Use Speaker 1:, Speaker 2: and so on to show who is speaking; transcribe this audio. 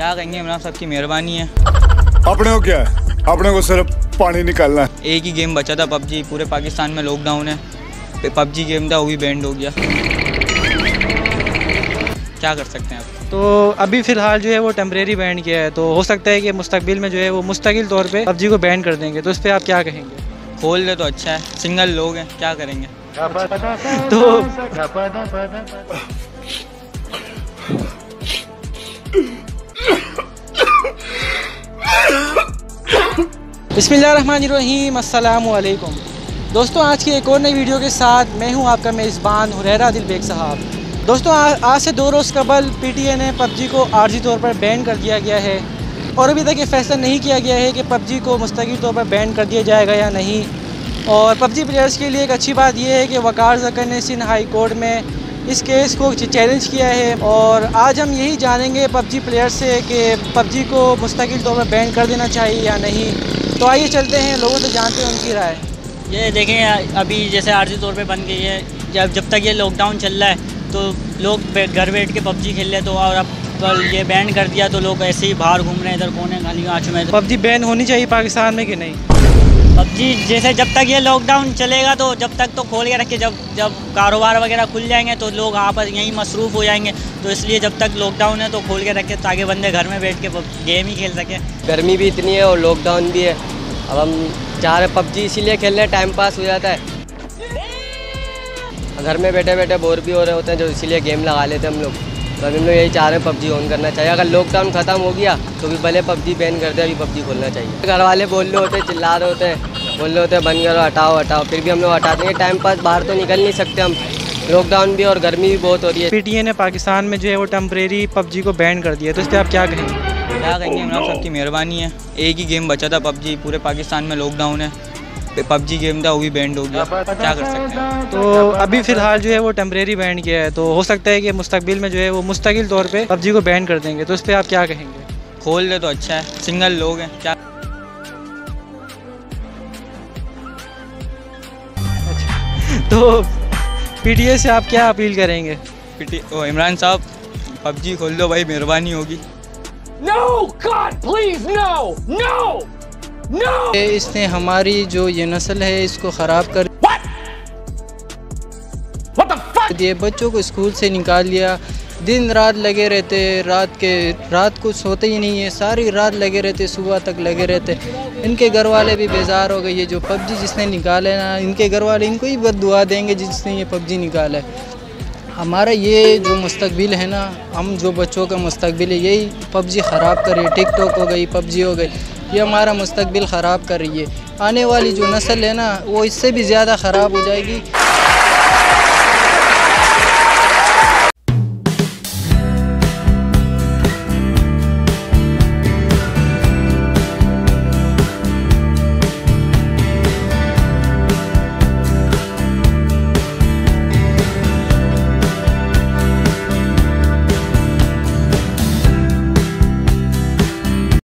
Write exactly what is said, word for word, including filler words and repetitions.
Speaker 1: क्या कहेंगे, इमरान साहब की मेहरबानी है।
Speaker 2: अपने को क्या है, अपने को सिर्फ पानी निकालना है।
Speaker 1: एक ही गेम बचा था पबजी, पूरे पाकिस्तान में लॉकडाउन है, पबजी गेम था वो भी बैंड हो गया। क्या कर सकते हैं आप।
Speaker 3: तो अभी फ़िलहाल जो है वो टेम्परेरी बैन किया है, तो हो सकता है कि मुस्तकबिल में जो है वो मुस्तकिल तौर पे पबजी को बैन कर देंगे, तो इस पर आप क्या कहेंगे।
Speaker 1: खोल दे तो अच्छा है, सिंगल लोग हैं, क्या करेंगे।
Speaker 3: तो बिस्मिल्लाहिर्रहमानिर्रहीम, अस्सलामु अलैकुम दोस्तों, आज की एक और नई वीडियो के साथ मैं हूं आपका मेज़बान हुरैरा दिल बेग साहब। दोस्तों आ, आज से दो रोज़ कबल पीटीए ने पबजी को आर्जी तौर पर बैन कर दिया गया है और अभी तक ये फैसला नहीं किया गया है कि पबजी को मुस्तकिल तौर पर बैन कर दिया जाएगा या नहीं। और पबजी प्लेयर्स के लिए एक अच्छी बात यह है कि वकार ज़कर ने सिंध हाई कोर्ट में इस केस को चैलेंज किया है और आज हम यही जानेंगे पबजी प्लेयर्स से कि पबजी को मुस्तकिल तौर पर बैन कर देना चाहिए या नहीं। तो आइए चलते हैं, लोगों से जानते हैं उनकी राय।
Speaker 4: ये देखें, अभी जैसे आर्जी तौर पे बन गई है, जब जब तक ये लॉकडाउन चल रहा है तो लोग घर बैठ के पबजी खेल रहे, तो और अब ये बैन कर दिया तो लोग ऐसे ही बाहर घूम रहे हैं, इधर कोने खाली आँचू में।
Speaker 3: पबजी बैन होनी चाहिए पाकिस्तान में कि नहीं।
Speaker 4: पबजी जैसे जब तक ये लॉकडाउन चलेगा तो जब तक तो खोल के रखे, जब जब कारोबार वगैरह खुल जाएंगे तो लोग आपस यहीं मसरूफ़ हो जाएंगे, तो इसलिए जब तक लॉकडाउन है तो खोल के रखे ताकि बंदे घर में बैठ के गेम ही खेल सकें।
Speaker 5: गर्मी भी इतनी है और लॉकडाउन भी है, अब हम चाह रहे पबजी इसीलिए खेल रहे हैं, टाइम पास हो जाता है। घर में बैठे बैठे बोर भी हो रहे होते हैं, जो इसीलिए गेम लगा लेते हैं हम लोग। तो अभी हम लोग यही चाह रहे हैं पबजी ऑन करना चाहिए। अगर लॉकडाउन ख़त्म हो गया तो भी भले पबजी बैन कर दे, अभी पबजी खोलना चाहिए। घर वाले बोल रहे होते हैं, चिल्ला रहे होते हैं, बोल रहे होते हैं बंद करो, हटाओ हटाओ, फिर भी हम लोग हटा देंगे। टाइम पास, बाहर तो निकल नहीं सकते हम, लॉकडाउन भी और गर्मी भी बहुत हो रही है।
Speaker 3: पीटीए ने पाकिस्तान में जो है वो टेम्परेरी पबजी को बैन कर दिया, तो इस पर आप क्या कहेंगे।
Speaker 1: क्या कहेंगे, इमरान साहब की मेहरबानी है। एक ही गेम बचा था पबजी, पूरे पाकिस्तान में लॉकडाउन है, पबजी गेम था वो भी बैंड हो गया। क्या कर सकते हैं।
Speaker 3: तो अभी फ़िलहाल जो है वो टेम्परेरी बैन किया है, तो हो सकता है कि मुस्तकबिल में जो है वो मुस्तकिल तौर पे पबजी को बैन कर देंगे, तो इस पर आप क्या कहेंगे।
Speaker 1: खोल दे तो अच्छा है, सिंगल लोग हैं, क्या।
Speaker 3: अच्छा, तो पीटीए से आप क्या अपील करेंगे।
Speaker 1: पीटी ओ इमरान साहब, पबजी खोल दो भाई, मेहरबानी होगी।
Speaker 6: No, God, please, no, no, no.
Speaker 7: इसने हमारी जो ये नस्ल है इसको ख़राब कर
Speaker 6: What? What the fuck?
Speaker 7: दिए, बच्चों को स्कूल से निकाल लिया, दिन रात लगे रहते, रात के रात को सोते ही नहीं है, सारी रात लगे रहते, सुबह तक लगे रहते। इनके घर वाले भी बेजार हो गए, ये जो पबजी जिसने निकाला है ना, इनके घर वाले इनको ही बद्दुआ देंगे जिसने ये पबजी निकाला है। हमारा ये जो मुस्तकबिल है ना, हम जो बच्चों का मुस्तकबिल है, यही पबजी ख़राब कर रही है। टिकटॉक हो गई, पबजी हो गई, ये हमारा मुस्तकबिल ख़राब कर रही है। आने वाली जो नस्ल है ना वो इससे भी ज़्यादा ख़राब हो जाएगी।